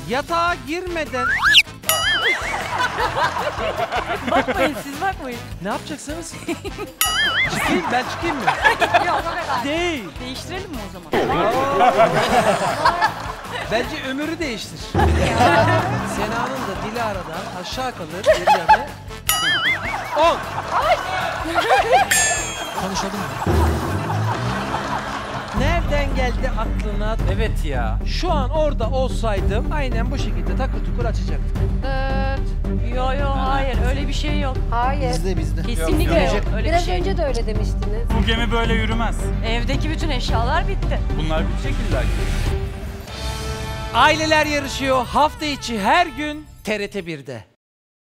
Yatağa girmeden... Bakmayın siz bakmayın. Ne yapacaksınız? Çıkayım, ben çıkayım mı? Yok o kadar. Değil. Değiştirelim mi o zaman? Bence ömürü değiştir. Sena'nın da Dilara'dan aşağı kalır bir yanı. 10. Konuşalım mı? Nereden geldi aklına? Evet ya. Şu an orada olsaydım aynen bu şekilde takır tukur açacaktım. Yo hayır öyle bir şey yok. Hayır. Bizde. Kesinlikle yok öyle bir Biraz şey. önce de öyle demiştiniz. Bu gemi böyle yürümez. Evdeki bütün eşyalar bitti. Bunlar bitecek illa ki. Aileler yarışıyor hafta içi her gün TRT 1'de.